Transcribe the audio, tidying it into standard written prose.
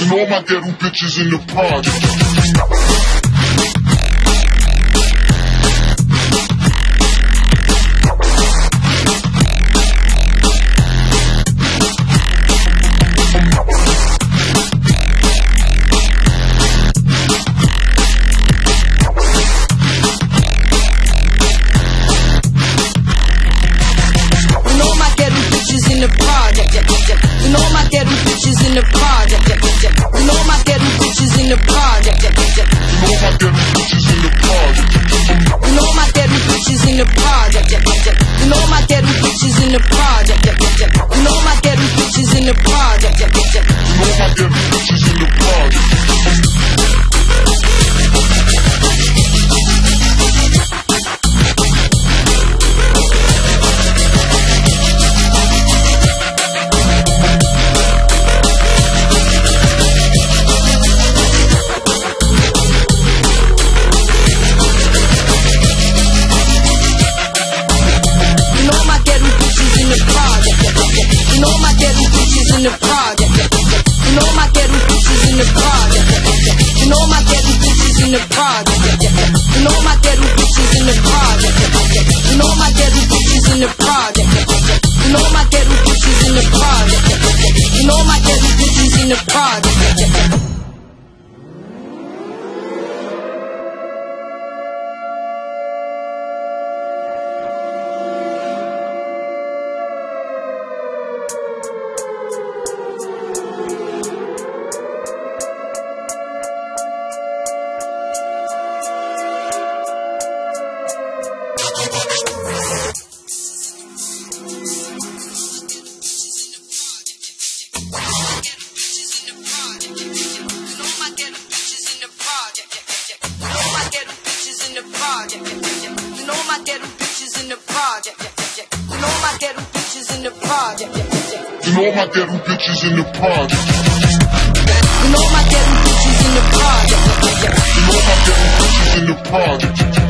And all my ghetto bitches in the project. In the project, you know my ghetto bitches in the project, you know my ghetto bitches in the project, you know my ghetto bitches in the project, you know my ghetto bitches in the project, you know my ghetto bitches in the project, you know my ghetto bitches in the project. In the project, you know my ghetto bitches in the project, you know my ghetto bitches in the project, you know my ghetto bitches in the project, you know my ghetto bitches in the project, you know my ghetto bitches in the project, you know my ghetto bitches in the project. You know my ghetto bitches in the project. You know my ghetto bitches in the project. You know my ghetto bitches in the project. You know my ghetto bitches in the project. You know my ghetto bitches in the project.